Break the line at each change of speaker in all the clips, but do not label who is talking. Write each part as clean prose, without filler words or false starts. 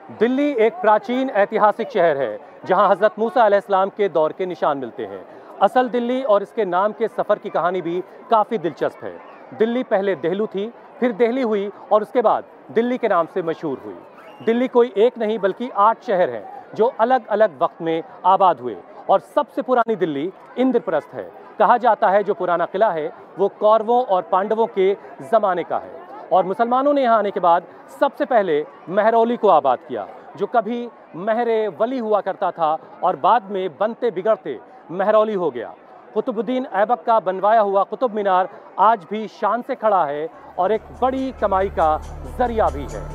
दिल्ली एक प्राचीन ऐतिहासिक शहर है जहां हजरत मूसा अलैहिस्सलाम के दौर के निशान मिलते हैं। असल दिल्ली और इसके नाम के सफ़र की कहानी भी काफ़ी दिलचस्प है। दिल्ली पहले देहलू थी, फिर देहली हुई और उसके बाद दिल्ली के नाम से मशहूर हुई। दिल्ली कोई एक नहीं बल्कि 8 शहर हैं जो अलग अलग वक्त में आबाद हुए और सबसे पुरानी दिल्ली इंद्रप्रस्थ है। कहा जाता है जो पुराना किला है वो कौरवों और पांडवों के ज़माने का है और मुसलमानों ने यहाँ आने के बाद सबसे पहले महरौली को आबाद किया, जो कभी महरे वली हुआ करता था और बाद में बनते बिगड़ते महरौली हो गया। कुतुबुद्दीन ऐबक का बनवाया हुआ कुतुब मीनार आज भी शान से खड़ा है और एक बड़ी कमाई का जरिया भी है।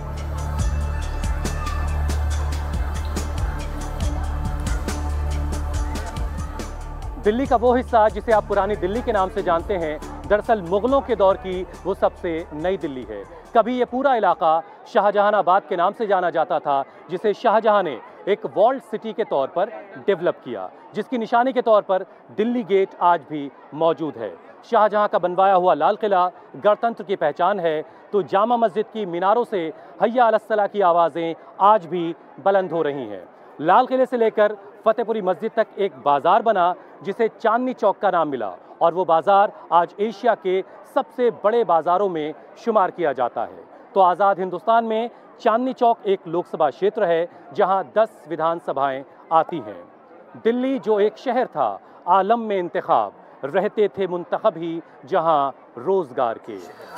दिल्ली का वो हिस्सा जिसे आप पुरानी दिल्ली के नाम से जानते हैं, दरअसल मुगलों के दौर की वो सबसे नई दिल्ली है। कभी ये पूरा इलाका शाहजहानाबाद के नाम से जाना जाता था, जिसे शाहजहां ने एक वॉल्ड सिटी के तौर पर डेवलप किया, जिसकी निशानी के तौर पर दिल्ली गेट आज भी मौजूद है। शाहजहां का बनवाया हुआ लाल किला गणतंत्र की पहचान है, तो जामा मस्जिद की मीनारों से हय्या अलस्सलाह की आवाज़ें आज भी बुलंद हो रही हैं। लाल किले से लेकर फतेहपुरी मस्जिद तक एक बाज़ार बना जिसे चांदनी चौक का नाम मिला और वो बाज़ार आज एशिया के सबसे बड़े बाज़ारों में शुमार किया जाता है। तो आज़ाद हिंदुस्तान में चांदनी चौक एक लोकसभा क्षेत्र है जहां 10 विधानसभाएं आती हैं। दिल्ली जो एक शहर था, आलम में इंतखाब, रहते थे मुंतखब ही जहां रोजगार के।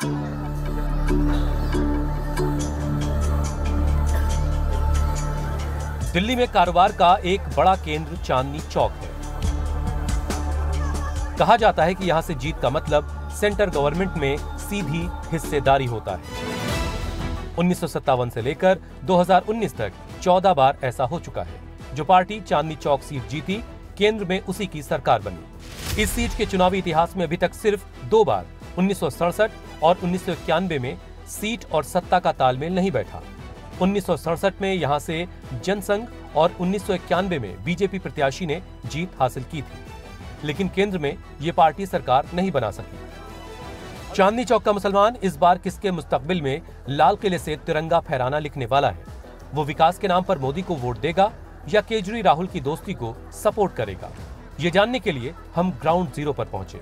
दिल्ली में कारोबार का एक बड़ा केंद्र चांदनी चौक है। कहा जाता है कि यहां से जीत का मतलब सेंट्रल गवर्नमेंट में सीधी हिस्सेदारी होता है। 1957 से लेकर 2019 तक 14 बार ऐसा हो चुका है। जो पार्टी चांदनी चौक सीट जीती, केंद्र में उसी की सरकार बनी। इस सीट के चुनावी इतिहास में अभी तक सिर्फ 2 बार 1967 और 1991 में सीट और सत्ता का तालमेल नहीं बैठा। 1967 में यहां से जनसंघ और 1991 में बीजेपी प्रत्याशी ने जीत हासिल की थी, लेकिन केंद्र में ये पार्टी सरकार नहीं बना सकी। चांदनी चौक का मुसलमान इस बार किसके मुस्तकबिल में लाल किले से तिरंगा फहराना लिखने वाला है? वो विकास के नाम पर मोदी को वोट देगा या केजरी राहुल की दोस्ती को सपोर्ट करेगा? ये जानने के लिए हम ग्राउंड जीरो पर पहुंचे।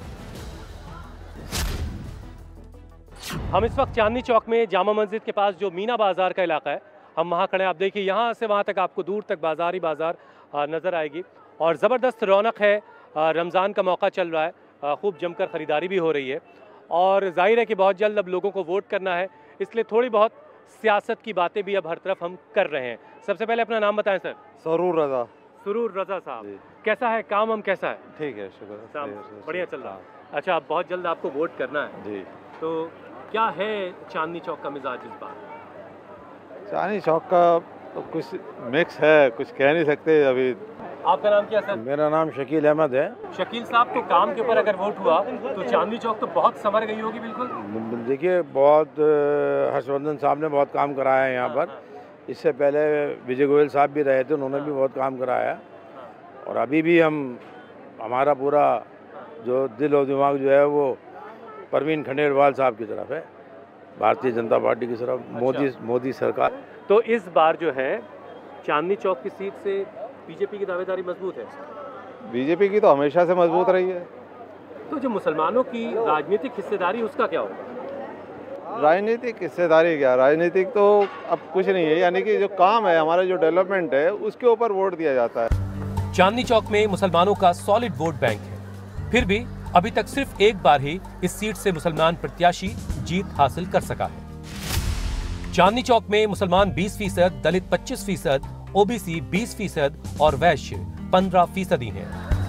हम इस वक्त चांदनी चौक में जामा मस्जिद के पास जो मीना बाजार का इलाका है, हम वहाँ खड़े हैं। आप देखिए यहाँ से वहाँ तक आपको दूर तक बाजार ही बाजार नजर आएगी और ज़बरदस्त रौनक है। रमज़ान का मौका चल रहा है, खूब जमकर ख़रीदारी भी हो रही है और जाहिर है कि बहुत जल्द अब लोगों को वोट करना है, इसलिए थोड़ी बहुत सियासत की बातें भी अब हर तरफ हम कर रहे हैं। सबसे पहले अपना नाम बताएं सर।
सुरूर रजा।
सुरूर रजा साहब, कैसा है काम? हम कैसा है?
ठीक है, शुक्र,
बढ़िया चल रहा है। अच्छा, अब बहुत जल्द आपको वोट करना है
जी, तो
क्या है चांदनी चौक का मिजाज इस बार?
चांदनी चौक का तो कुछ मिक्स है, कुछ कह नहीं सकते अभी।
आपका नाम क्या सर?
मेरा नाम शकील अहमद है।
शकील साहब, तो काम के ऊपर अगर वोट हुआ तो चांदनी चौक तो बहुत संवर गई होगी। बिल्कुल
देखिए, बहुत हर्षवर्धन साहब ने बहुत काम कराया है यहाँ पर। इससे पहले विजय गोयल साहब भी रहे थे, उन्होंने भी बहुत काम कराया और अभी भी हमारा पूरा जो दिल और दिमाग जो है वो परवीन खंडेलवाल साहब की तरफ है, भारतीय जनता पार्टी की तरफ।
अच्छा।
मोदी सरकार।
तो इस बार जो है चांदनी चौक की सीट से बीजेपी की दावेदारी मजबूत है?
बीजेपी की तो हमेशा से मजबूत रही है।
तो जो मुसलमानों की राजनीतिक हिस्सेदारी, उसका क्या होगा?
राजनीतिक हिस्सेदारी क्या, राजनीतिक तो अब कुछ नहीं है, यानी कि जो काम है हमारा, जो डेवलपमेंट है, उसके ऊपर वोट दिया जाता है।
चांदनी चौक में मुसलमानों का सॉलिड वोट बैंक है, फिर भी अभी तक सिर्फ एक बार ही इस सीट से मुसलमान प्रत्याशी जीत हासिल कर सका है। चांदनी चौक में मुसलमान 20%, दलित 25%, ओबीसी 20% और वैश्य 15% हैं।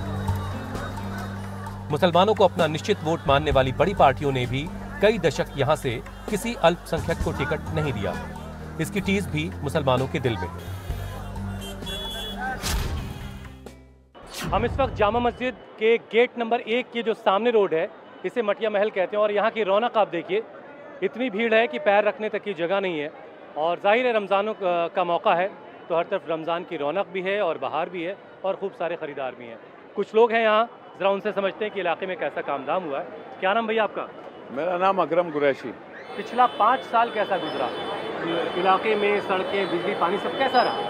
मुसलमानों को अपना निश्चित वोट मानने वाली बड़ी पार्टियों ने भी कई दशक यहां से किसी अल्पसंख्यक को टिकट नहीं दिया। इसकी टीस भी मुसलमानों के दिल में है। हम इस वक्त जामा मस्जिद के गेट नंबर 1 के जो सामने रोड है, इसे मटिया महल कहते हैं और यहाँ की रौनक आप देखिए, इतनी भीड़ है कि पैर रखने तक की जगह नहीं है। और जाहिर है रमज़ानों का मौका है, तो हर तरफ रमज़ान की रौनक भी है और बहार भी है और खूब सारे ख़रीदार भी हैं। कुछ लोग हैं यहाँ, ज़रा उनसे समझते हैं कि इलाके में कैसा काम धाम हुआ है। क्या नाम भैया आपका?
मेरा नाम अकरम कुरैशी।
पिछला 5 साल कैसा गुजरा? इलाके में सड़कें, बिजली, पानी सब कैसा रहा?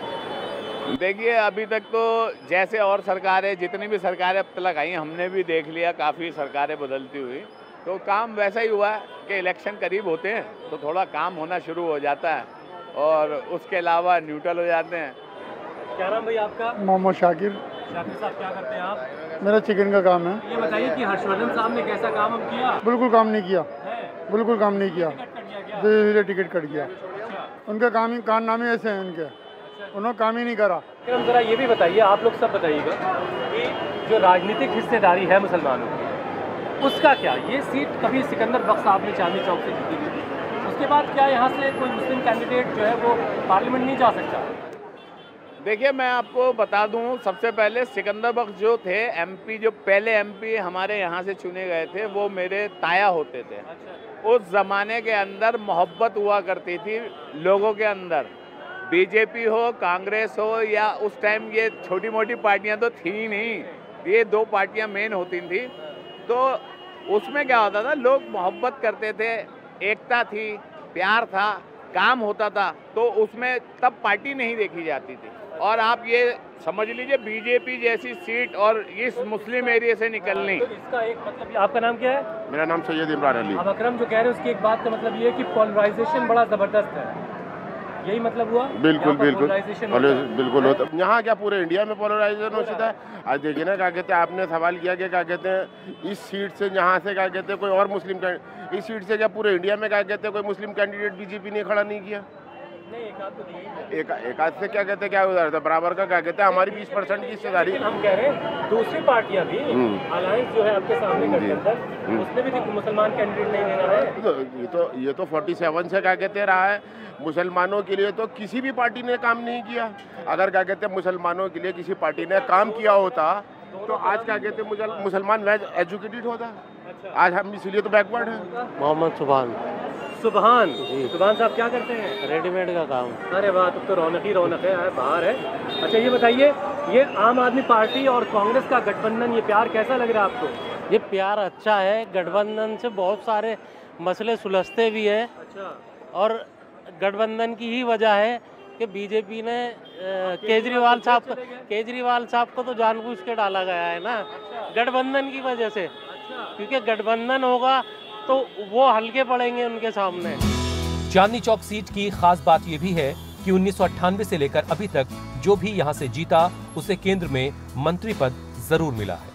देखिए, अभी तक तो जैसे और सरकारें, जितनी भी सरकारें अब तक आई, हमने भी देख लिया काफ़ी सरकारें बदलती हुई, तो काम वैसा ही हुआ है कि इलेक्शन करीब होते हैं तो थोड़ा काम होना शुरू हो जाता है और उसके अलावा न्यूट्रल हो जाते हैं।
क्या नाम भाई आपका?
मोहम्मद शाकिर।
शाकिर साहब, क्या करते हैं आप?
मेरा चिकन का काम है।
ये बताइए कि हर्षवर्धन साहब ने कैसा काम हम किया?
बिल्कुल काम नहीं किया,
है?
बिल्कुल काम नहीं किया,
टिकट कट गया क्या?
धीरे धीरे टिकट कट गया।
अच्छा।
उनके काम ही कारनामे ऐसे हैं उनके, उन्होंने काम ही नहीं करा।
फिर हम जरा ये भी बताइए, आप लोग सब बताइएगा कि जो राजनीतिक हिस्सेदारी है मुसलमानों की, उसका क्या? ये सीट कभी सिकंदर बख्श साहब ने चांदनी चौक से जीती थी, उसके बाद क्या यहाँ से कोई मुस्लिम कैंडिडेट जो है वो पार्लियामेंट नहीं जा सकता?
देखिए, मैं आपको बता दूं, सबसे पहले सिकंदर बख्श जो थे एमपी, जो पहले एमपी हमारे यहाँ से चुने गए थे, वो मेरे ताया होते थे। उस ज़माने के अंदर मोहब्बत हुआ करती थी लोगों के अंदर, बीजेपी हो, कांग्रेस हो, या उस टाइम ये छोटी मोटी पार्टियां तो थी ही नहीं, ये दो पार्टियां मेन होती थी। तो उसमें क्या होता था, लोग मोहब्बत करते थे, एकता थी, प्यार था, काम होता था, तो उसमें तब पार्टी नहीं देखी जाती थी। और आप ये समझ लीजिए, बीजेपी जैसी सीट और इस मुस्लिम एरिया से निकलनी,
तो इसका एक मतलब, आपका नाम क्या है?
मेरा नाम सैयद इमरान अली।
अब अकरम जो कह रहे हैं उसकी एक बात का मतलब ये है कि पोलराइजेशन बड़ा ज़बरदस्त है, यही मतलब हुआ?
बिल्कुल बिल्कुल
पोलराइजेशन
बिल्कुल होता है यहाँ, क्या पूरे इंडिया में पोलराइजेशन हो सकता है? आज देखिए ना, क्या कहते हैं, आपने सवाल किया कि क्या कहते हैं, इस सीट से यहाँ से क्या कहते हैं कोई और मुस्लिम, इस सीट से क्या पूरे इंडिया में क्या कहते हैं कोई मुस्लिम कैंडिडेट बीजेपी ने खड़ा नहीं किया?
नहीं, एक आध तो नहीं है।
एक आध से क्या कहते हैं, क्या उधार था बराबर का, क्या कहते हैं हमारी 20% की हिस्सेदारी।
हम कह रहे हैं दूसरी पार्टियां भी, अलायंस जो है आपके सामने गठबंधन, उसने भी मुसलमान कैंडिडेट नहीं देना है।
ये तो 47 से क्या कहते रहा है, मुसलमानों के लिए तो किसी भी पार्टी ने काम नहीं किया। अगर क्या कहते हैं मुसलमानों के लिए किसी पार्टी ने काम किया होता तो आज क्या कहते हैं मुसलमान वेल एजुकेटेड होता। आज हम इसलिए तो बैकवर्ड हैं।
मोहम्मद सुभान।
सुभान साहब क्या करते हैं?
रेडीमेड का काम।
अरे वाह, तब तो रौनक ही रौनक है, बाहर है। अच्छा ये बताइए, ये आम आदमी पार्टी और कांग्रेस का गठबंधन, ये प्यार कैसा लग रहा है आपको?
ये प्यार अच्छा है, गठबंधन से बहुत सारे मसले सुलझते भी है।
अच्छा।
और गठबंधन की ही वजह है कि बीजेपी ने केजरीवाल साहब को तो जानबूझ के डाला गया है ना, गठबंधन की वजह से। क्योंकि गठबंधन होगा तो वो हल्के पड़ेंगे उनके सामने।
चांदनी चौक सीट की खास बात ये भी है कि 1998 से लेकर अभी तक जो भी यहाँ से जीता उसे केंद्र में मंत्री पद जरूर मिला है।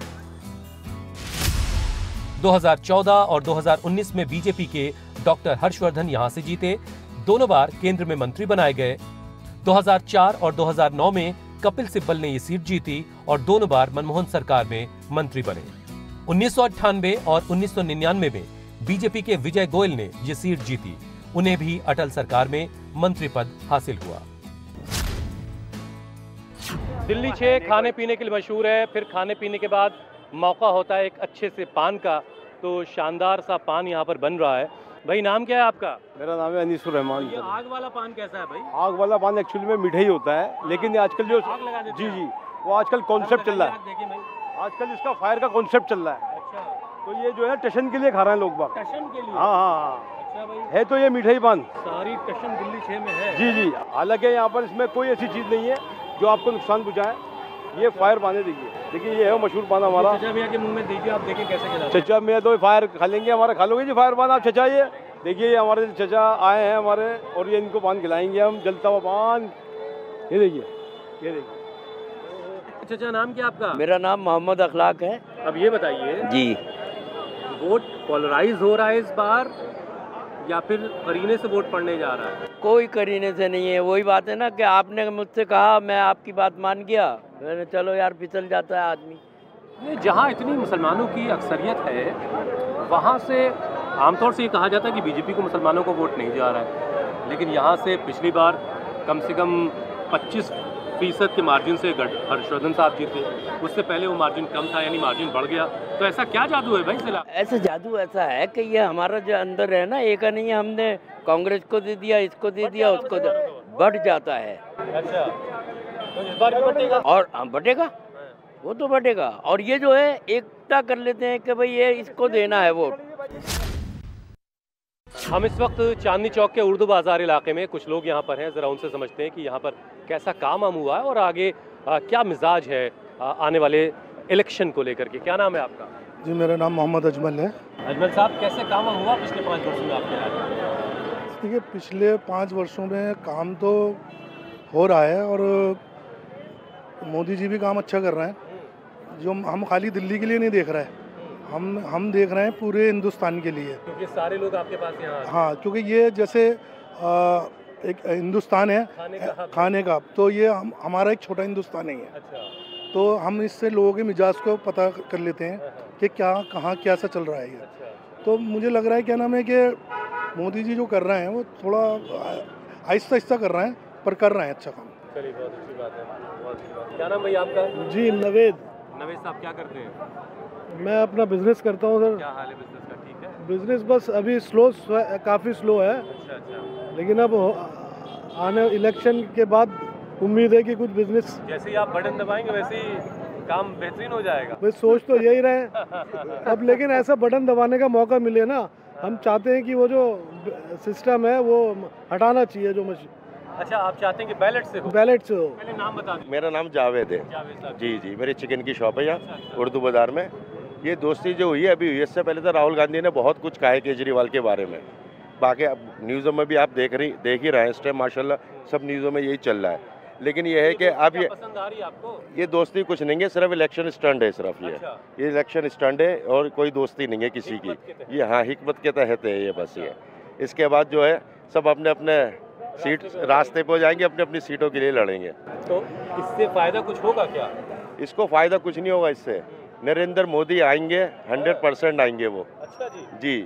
2014 और 2019 में बीजेपी के डॉक्टर हर्षवर्धन यहाँ से जीते, दोनों बार केंद्र में मंत्री बनाए गए। 2004 और 2009 में कपिल सिब्बल ने ये सीट जीती और दोनों बार मनमोहन सरकार में मंत्री बने। 1998 और 1999 में बीजेपी के विजय गोयल ने ये सीट जीती, उन्हें भी अटल सरकार में मंत्री पद हासिल हुआ। दिल्ली 6 खाने पीने के लिए मशहूर है, फिर खाने पीने के बाद मौका होता है एक अच्छे से पान का, तो शानदार सा पान यहाँ पर बन रहा है। भाई नाम क्या है आपका?
मेरा नाम है अनीसुर रहमान।
ये आग वाला पान कैसा है भाई?
आग वाला पान एक्चुअली में मीठा ही होता है, लेकिन आजकल जो
आग लगा देते
जी
हैं।
जी वो आजकल कॉन्सेप्ट चल रहा है,
देखिए भाई,
आजकल इसका फायर का कॉन्सेप्ट चल रहा है।
अच्छा,
तो ये जो है टशन के लिए खा रहे हैं लोग बाग।
टशन के लिए?
हाँ हाँ हाँ,
अच्छा भाई,
है तो ये मीठा ही पान।
सारी टशन दिल्ली 6 में है।
जी जी, हालांकि यहाँ पर इसमें कोई ऐसी चीज़ नहीं है जो आपको नुकसान पहुँचाए। ये फायर पाने देखिए ये है मशहूर पान हमारा।
चचा भैया के मुंह में दीजिए, आप देखें कैसे खिलाते हैं।
चचा मैं तो फायर खा लेंगे, हमारा खा लोगे जी फायर पान आप चचा। ये देखिए, ये हमारे चचा आए हैं हमारे, और ये इनको पान खिलाएंगे हम, जलता हुआ पान। ये देखिए, ये देखिए।
चचा नाम क्या आपका?
मेरा नाम मोहम्मद अखलाक है।
अब ये बताइए
जी,
वोट पोलराइज हो रहा है इस बार या फिर करीने से वोट पड़ने जा रहा है?
कोई करीने से नहीं है। वही बात है ना कि आपने मुझसे कहा, मैं आपकी बात मान गया, मैंने चलो यार फिसल जाता है आदमी।
जहाँ इतनी मुसलमानों की अक्सरियत है वहाँ से आमतौर से ये कहा जाता है कि बीजेपी को मुसलमानों को वोट नहीं जा रहा है, लेकिन यहाँ से पिछली बार कम से कम 25% के मार्जिन से हर्षवर्धन साहब जीते, उससे पहले वो मार्जिन कम था, यानी मार्जिन बढ़ गया। तो ऐसा क्या जादू है भाई जिला?
ऐसा जादू ऐसा है कि ये हमारा जो अंदर है ना, एक नहीं है, हमने कांग्रेस को दे दिया, इसको दे दिया, उसको बढ़ जाता है।
अच्छा, तो इस बार भी बढ़ेगा?
और बढ़ेगा, वो तो बढ़ेगा। और ये जो है एकता कर लेते हैं कि भाई ये इसको देना है वोट।
हम इस वक्त चांदनी चौक के उर्दू बाजार इलाके में, कुछ लोग यहाँ पर हैं, ज़रा उनसे समझते हैं कि यहाँ पर कैसा काम वाम हुआ है और आगे क्या मिजाज है आने वाले इलेक्शन को लेकर के। क्या नाम है आपका?
जी मेरा नाम मोहम्मद अजमल है।
अजमल साहब, कैसे काम वाम हुआ पिछले 5 वर्षों में आपके इलाके में?
देखिए पिछले 5 वर्षों में काम तो हो रहा है और मोदी जी भी काम अच्छा कर रहे हैं। जो हम खाली दिल्ली के लिए नहीं देख रहे हैं, हम देख रहे हैं पूरे हिंदुस्तान के लिए,
क्योंकि सारे लोग आपके पास यहाँ
हाँ, क्योंकि ये जैसे एक हिंदुस्तान है खाने का, तो ये हमारा एक छोटा हिंदुस्तान नहीं है।
अच्छा।
तो हम इससे लोगों के मिजाज को पता कर लेते हैं कि क्या कहाँ कैसा चल रहा है ये। तो मुझे लग रहा है क्या नाम है कि मोदी जी जो कर रहे हैं वो थोड़ा आहिस्ता आहिस्ता कर रहे हैं, पर कर रहे हैं अच्छा काम।
चलिए, बहुत अच्छी बात है, बहुत अच्छी बात है। क्या नाम भैया आपका?
जी नवेद।
नवेद साहब, क्या करते हैं?
मैं अपना बिजनेस करता हूँ सर।
क्या हाल है बिजनेस का? ठीक है।
बिजनेस बस अभी काफ़ी स्लो है।
अच्छा अच्छा।
लेकिन अब आने इलेक्शन के बाद उम्मीद है कि कुछ बिजनेस,
जैसे ही आप बटन दबाएंगे वैसे ही काम बेहतरीन हो जाएगा।
बस सोच तो यही रहे अब, लेकिन ऐसा बटन दबाने का मौका मिले ना, हम चाहते हैं कि वो जो सिस्टम है वो हटाना चाहिए जो मशीन।
अच्छा, आप चाहते हैं कि बैलेट से हो?
बैलेट से हो।
पहले नाम बता दीजिए।
मेरा नाम जावेद है।
जावेद साहब।
जी जी, मेरी चिकन की शॉप है यहाँ उर्दू बाज़ार में। ये दोस्ती जो हुई है अभी हुई, इससे पहले तो राहुल गांधी ने बहुत कुछ कहा है केजरीवाल के बारे में। बाकी अब न्यूज़ों में भी आप देख ही रहे हैं, इस टाइम माशाल्लाह सब न्यूज़ों में यही चल रहा है। लेकिन ये है कि अब ये
पसंद आ रही है आपको?
ये दोस्ती कुछ नहीं है, सिर्फ इलेक्शन स्टंट है सिर्फ ये इलेक्शन स्टंट है और कोई दोस्ती नहीं है किसी की। ये हाँ, हिकमत के तहत है ये, बस ये। इसके बाद जो है सब अपने अपने सीट रास्ते पे जाएंगे, अपनी अपनी सीटों के लिए लड़ेंगे।
तो इससे फ़ायदा कुछ होगा क्या?
इसको फ़ायदा कुछ नहीं होगा इससे। नरेंद्र मोदी आएंगे, 100% आएंगे वो।
अच्छा जी।
जी।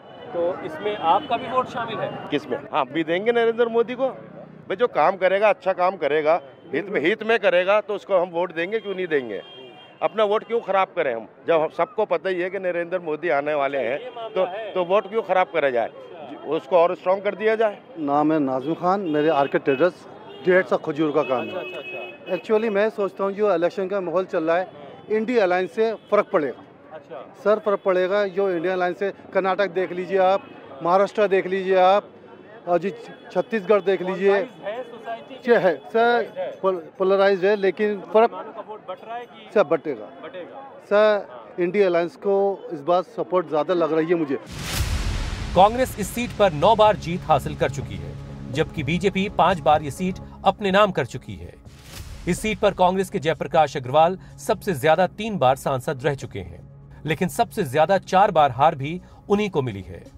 तो इसमें आपका भी वोट शामिल है?
किसमें? हाँ, भी देंगे नरेंद्र मोदी को। भाई जो काम करेगा, अच्छा काम करेगा, हित में करेगा, तो उसको हम वोट देंगे, क्यों नहीं देंगे? अपना वोट क्यों खराब करें हम, जब सबको पता ही है कि नरेंद्र मोदी आने वाले हैं, तो वोट क्यों खराब करा जाए, उसको और स्ट्रॉन्ग कर दिया जाए।
नाम है नाज़िम खान, मेरे आर्केड ट्रेडर्स, 150 खजूर का काम है। एक्चुअली मैं सोचता हूँ जो इलेक्शन का माहौल चल रहा है, इंडिया अलायंस से फ़र्क पड़ेगा। अच्छा सर, फ़र्क पड़ेगा। जो इंडिया अलायंस से कर्नाटक देख लीजिए आप, महाराष्ट्र देख लीजिए आप, और जी छत्तीसगढ़ देख लीजिए, है सर पोलराइज है, लेकिन फ़र्क सर बटेगा सर। इंडिया अलायंस को इस बार सपोर्ट ज़्यादा लग रही है मुझे।
कांग्रेस इस सीट पर 9 बार जीत हासिल कर चुकी है, जबकि बीजेपी 5 बार ये सीट अपने नाम कर चुकी है। इस सीट पर कांग्रेस के जयप्रकाश अग्रवाल सबसे ज्यादा 3 बार सांसद रह चुके हैं, लेकिन सबसे ज्यादा 4 बार हार भी उन्हीं को मिली है।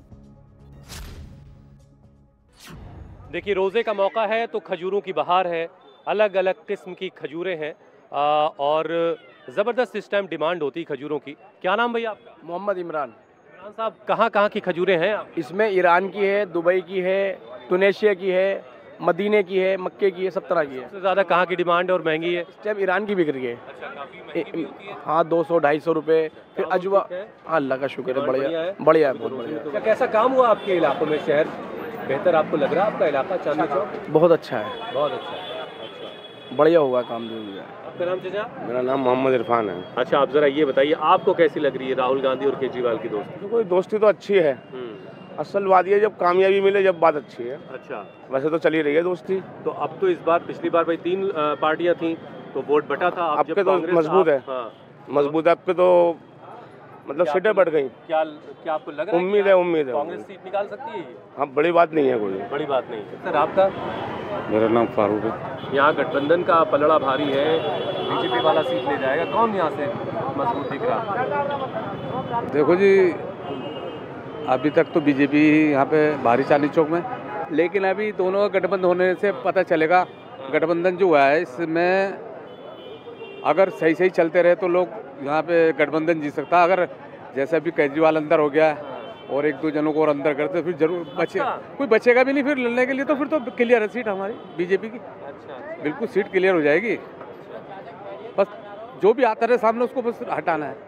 देखिए, रोजे का मौका है तो खजूरों की बहार है, अलग अलग किस्म की खजूरें हैं और जबरदस्त इस टाइम डिमांड होती है खजूरों की। क्या नाम भैया आपका?
मोहम्मद इमरान।
इमरान साहब, कहाँ की खजूरें हैं?
इसमें ईरान की है, दुबई की है, टूनेशिया की है, मदीने की है, मक्के की है, सब तरह की है।
सबसे ज़्यादा कहाँ की डिमांड और महंगी है?
इस टाइम ईरान की बिक रही है।
अच्छा, काफ़ी महंगी होती है।
हाँ, 200-250 रुपये। फिर अजवा, हाँ अल्लाह का शुक्र है, बढ़िया है, बहुत बढ़िया।
कैसा काम हुआ आपके इलाकों में? शहर बेहतर आपको लग रहा है? आपका इलाका चांदनी चौक
बहुत अच्छा है,
बहुत अच्छा है,
बढ़िया हुआ काम जो हुआ है।
आपका नाम चाचा?
मेरा नाम मोहम्मद इरफान है।
अच्छा, आप जरा ये बताइए, आपको कैसी लग रही है राहुल गांधी और केजरीवाल की दोस्ती?
तो कोई दोस्ती तो अच्छी है, असल बात ये जब कामयाबी मिले जब बात अच्छी है।
अच्छा,
वैसे तो चली रही है दोस्ती।
तो अब तो इस बार, पिछली बार भाई 3 पार्टियां थी तो वोट बटा था।
आपके तो मजबूत है, मजबूत है आपके, तो मतलब सीटें बढ़ गई।
क्या आपको लग रहा है?
उम्मीद है
कांग्रेस सीट निकाल सकती है?
हाँ, बड़ी बात नहीं है, कोई
बड़ी बात नहीं। सर, आपका?
मेरा नाम फारूक है।
यहाँ गठबंधन का पलड़ा भारी है, बीजेपी वाला सीट ले जाएगा, कौन यहाँ से मजबूत दिख रहा?
देखो जी, अभी तक तो बीजेपी यहाँ पे भारी चांदनी चौक में, लेकिन अभी दोनों का गठबंधन होने से पता चलेगा। गठबंधन जो हुआ है इसमें अगर सही चलते रहे तो लोग यहाँ पे गठबंधन जीत सकता है। अगर जैसे अभी केजरीवाल अंदर हो गया और 1-2 जनों को और अंदर करते फिर जरूर कोई बचेगा भी नहीं फिर लड़ने के लिए, तो फिर तो क्लियर है सीट हमारी बीजेपी की। बिल्कुल सीट क्लियर हो जाएगी, बस जो भी आता रहे सामने उसको बस हटाना है।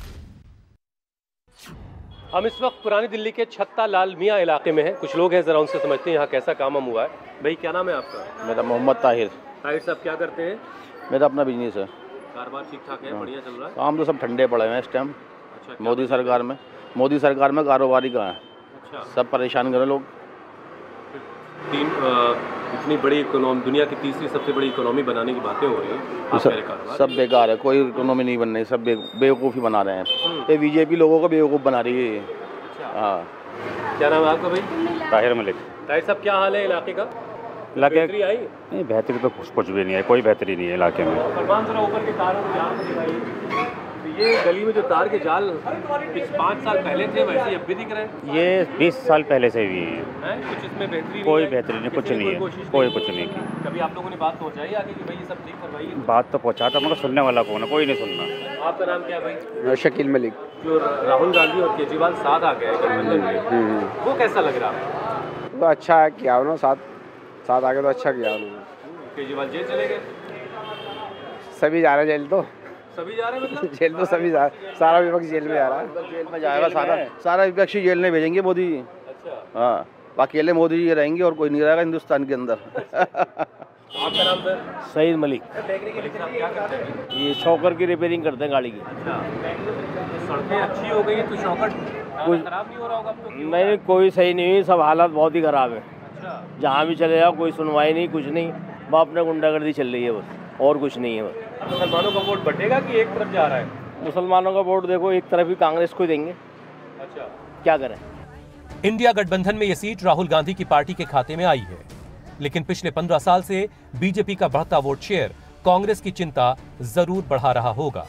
हम इस वक्त पुरानी दिल्ली के छत्ता लाल मियाँ इलाके में हैं, कुछ लोग हैं, जरा उनसे समझते हैं यहाँ कैसा काम हुआ है। भाई, क्या नाम है आपका?
मेरा मोहम्मद ताहिर।
ताहिर साहब, क्या करते हैं?
मेरा अपना बिजनेस है।
कारोबार ठीक ठाक है? बढ़िया चल रहा है?
काम तो सब ठंडे पड़े हुए हैं इस टाइम।
अच्छा,
मोदी सरकार में कारोबारी कहाँ है?
अच्छा।
सब परेशान कर लोग।
इतनी बड़ी इकोनॉमी, दुनिया की तीसरी सबसे बड़ी इकोनॉमी बनाने की बातें हो रही हैं,
सब बेकार है, कोई इकोनॉमी नहीं बन रही, सब बेवकूफ़ी बना रहे हैं। ये बीजेपी लोगों को बेवकूफ़ बना रही है। हाँ।
क्या नाम है आपका भाई?
ताहिर मलिक।
ताहिर साहब, क्या हाल है इलाके का?
बेहतरी
आई?
नहीं, बेहतरी तो कुछ भी नहीं है, कोई बेहतरी नहीं है इलाके में।
फरमान जरा ऊपर के तारों को जाल दिखाइए। ये गली में जो तार के जाल 5 साल पहले थे वैसे अब भी दिख रहे हैं?
ये 20 साल पहले से भी है।
कुछ इसमें बेहतरी?
कोई बेहतरी नहीं, कुछ नहीं है, कोई कुछ नहीं की।
कभी आप लोगों ने बात पहुंचाई आगे कि भाई ये सब ठीक करवाइए?
बात तो पहुंचाता मगर सुनने वाला कौन है, कोई नहीं सुनना।
आपका नाम क्या है भाई?
शकील मलिक।
जो राहुल गांधी और केजरीवाल साथ आ गए गठबंधन में, वो कैसा लग रहा है?
तो अच्छा किया उन्होंने, साथ आगे तो अच्छा किया उन्होंने।
केजरीवाल जेल चले गए?
सभी जा रहे जेल, तो
सभी जा रहे हैं मतलब?
जेल तो सभी सारा विपक्ष जेल में जा रहा है।
जेल में जाएगा सारा विपक्षी जेल में भेजेंगे मोदी जी।
अच्छा।
हाँ, अकेले मोदी जी रहेंगे और कोई नहीं रहेगा हिंदुस्तान के अंदर।
आपका नाम सर?
सईद मलिक।
क्या करते हैं?
ये शॉकर की रिपेयरिंग करते हैं गाड़ी की।
अच्छा। सड़कें अच्छी हो गई तो शॉकर खराब नहीं हो रहा होगा अब तो?
नहीं, कोई सही नहीं हुई, सब हालात बहुत ही खराब है।
अच्छा।
जहाँ भी चले जाओ कोई सुनवाई नहीं, कुछ नहीं, वहाँ अपने गुंडागर्दी चल रही है बस, और कुछ नहीं है बस।
मुसलमानों का वोट बढ़ेगा कि एक तरफ जा रहा है?
मुसलमानों का वोट देखो एक तरफ ही कांग्रेस को देंगे।
अच्छा।
क्या करें?
इंडिया गठबंधन में ये सीट राहुल गांधी की पार्टी के खाते में आई है, लेकिन पिछले 15 साल से बीजेपी का बढ़ता वोट शेयर कांग्रेस की चिंता जरूर बढ़ा रहा होगा।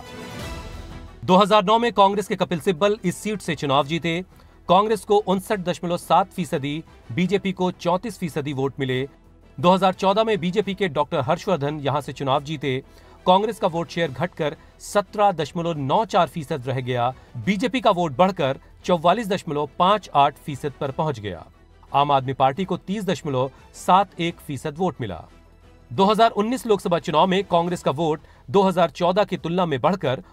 2009 में कांग्रेस के कपिल सिब्बल इस सीट से चुनाव जीते। कांग्रेस को 59.7%, बीजेपी को 34% वोट मिले। 2014 में बीजेपी के डॉक्टर हर्षवर्धन यहां से चुनाव जीते। कांग्रेस का वोट शेयर घटकर 17.94% रह गया। बीजेपी का वोट बढ़कर 44.58% पर पहुंच गया। आम आदमी पार्टी को 30.71% वोट मिला। 2019 लोकसभा चुनाव में कांग्रेस का वोट 2014 की तुलना में बढ़कर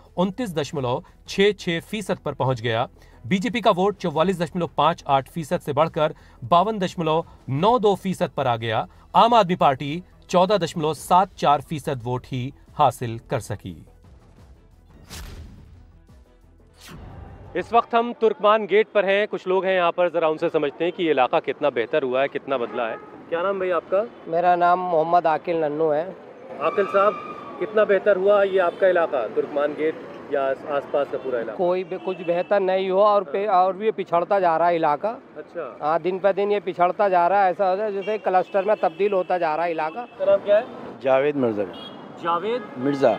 29.66% पर पहुंच गया। बीजेपी का वोट 44.58% से बढ़कर 52.92% पर आ गया। आम आदमी पार्टी 14.74% वोट ही हासिल कर सकी। इस वक्त हम तुर्कमान गेट पर हैं। कुछ लोग हैं यहाँ पर, जरा उनसे समझते हैं कि ये इलाका कितना बेहतर हुआ है, कितना बदला है। क्या नाम भाई आपका?
मेरा नाम मोहम्मद आकिल नन्नू है।
आकिल साहब, कितना बेहतर हुआ ये आपका इलाका, तुर्कमान गेट या आसपास का पूरा इलाका?
कोई भी कुछ बेहतर नहीं हुआ और भी पिछड़ता जा रहा है इलाका।
अच्छा।
हाँ, दिन पर दिन ये पिछड़ता जा रहा है। ऐसा होता है जैसे क्लस्टर में तब्दील होता जा रहा है इलाका।
नाम क्या है?
जावेद मिर्जा।
जावेद
मिर्जा।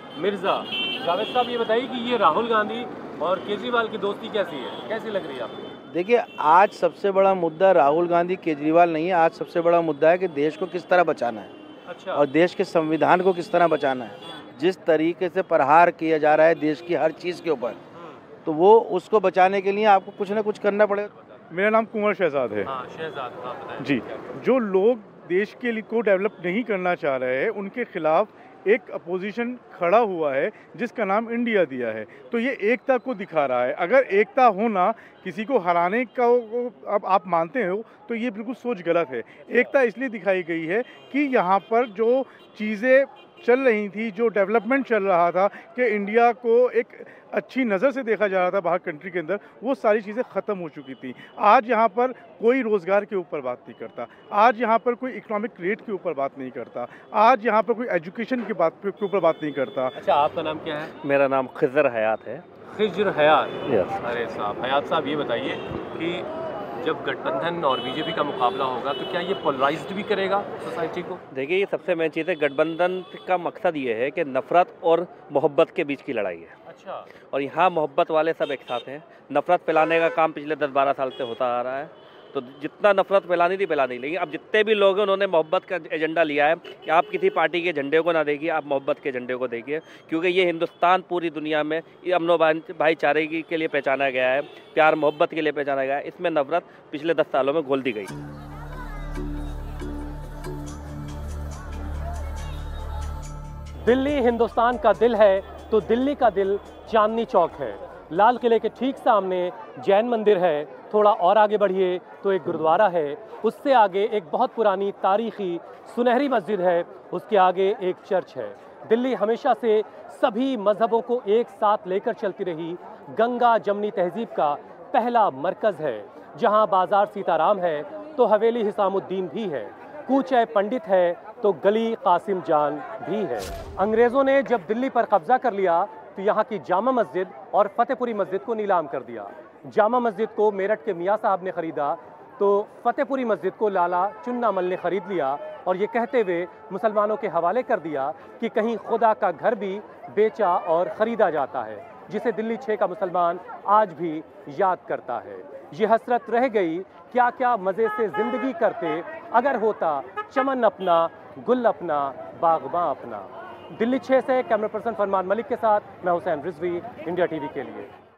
जावेद साहब, ये बताइए कि ये राहुल गांधी और केजरीवाल की दोस्ती कैसी है, कैसी लग रही है आपको?
देखिए, आज सबसे बड़ा मुद्दा राहुल गांधी केजरीवाल नहीं है। आज सबसे बड़ा मुद्दा है कि देश को किस तरह बचाना है।
अच्छा।
और देश के संविधान को किस तरह बचाना है। जिस तरीके से प्रहार किया जा रहा है देश की हर चीज़ के ऊपर, तो वो उसको बचाने के लिए आपको कुछ ना कुछ करना पड़ेगा।
मेरा नाम कुंवर शहजाद है।
हाँ, शहजाद, हाँ, बताएं।
जी, जो लोग देश के लिए को डेवलप नहीं करना चाह रहे हैं उनके खिलाफ एक अपोजिशन खड़ा हुआ है जिसका नाम इंडिया दिया है। तो ये एकता को दिखा रहा है। अगर एकता होना किसी को हराने का अब आप मानते हो तो ये बिल्कुल सोच गलत है। एकता इसलिए दिखाई गई है कि यहाँ पर जो चीज़ें चल रही थी, जो डेवलपमेंट चल रहा था कि इंडिया को एक अच्छी नज़र से देखा जा रहा था बाहर कंट्री के अंदर, वो सारी चीज़ें ख़त्म हो चुकी थी। आज यहाँ पर कोई रोज़गार के ऊपर बात नहीं करता। आज यहाँ पर कोई इकोनॉमिक रेट के ऊपर बात नहीं करता। आज यहाँ पर कोई एजुकेशन की बात के ऊपर बात नहीं करता।
अच्छा, आपका नाम क्या है?
मेरा नाम खिजर हयात है।
खिजर हयात।
यस।
अरे साहब, हयात साहब, ये बताइए कि जब गठबंधन और बीजेपी का मुकाबला होगा तो क्या ये पोलराइज्ड भी करेगा सोसाइटी को?
देखिए, ये सबसे मेन चीज़ है। गठबंधन का मकसद ये है कि नफ़रत और मोहब्बत के बीच की लड़ाई है।
अच्छा।
और यहाँ मोहब्बत वाले सब एक साथ हैं। नफ़रत फैलाने का काम पिछले 10-12 साल से होता आ रहा है। तो जितना नफ़रत फैलानी थी फैलानी, लेकिन अब जितने भी लोग हैं उन्होंने मोहब्बत का एजेंडा लिया है कि आप किसी पार्टी के झंडे को ना देखिए, आप मोहब्बत के झंडे को देखिए। क्योंकि ये हिंदुस्तान पूरी दुनिया में अमन भाईचारे के लिए पहचाना गया है, प्यार मोहब्बत के लिए पहचाना गया है। इसमें नफ़रत पिछले 10 सालों में घोल दी गई।
दिल्ली हिंदुस्तान का दिल है तो दिल्ली का दिल चांदनी चौक है। लाल किले के ठीक सामने जैन मंदिर है। थोड़ा और आगे बढ़िए तो एक गुरुद्वारा है। उससे आगे एक बहुत पुरानी तारीखी सुनहरी मस्जिद है। उसके आगे एक चर्च है। दिल्ली हमेशा से सभी मजहबों को एक साथ लेकर चलती रही गंगा जमनी तहजीब का पहला मरकज़ है। जहां बाजार सीताराम है तो हवेली हिसामुद्दीन भी है, कूचे पंडित है तो गली कासिम जान भी है। अंग्रेज़ों ने जब दिल्ली पर कब्जा कर लिया तो यहाँ की जामा मस्जिद और फतेहपुरी मस्जिद को नीलाम कर दिया। जामा मस्जिद को मेरठ के मियाँ साहब ने ख़रीदा तो फतेहपुरी मस्जिद को लाला चुन्नामल ने ख़रीद लिया और ये कहते हुए मुसलमानों के हवाले कर दिया कि कहीं खुदा का घर भी बेचा और ख़रीदा जाता है, जिसे दिल्ली 6 का मुसलमान आज भी याद करता है। ये हसरत रह गई, क्या क्या मज़े से ज़िंदगी करते अगर होता चमन अपना, गुल अपना, बागबां अपना। दिल्ली 6 से कैमरा पर्सन फरमान मलिक के साथ मैं हुसैन रिजवी, इंडिया टीवी के लिए।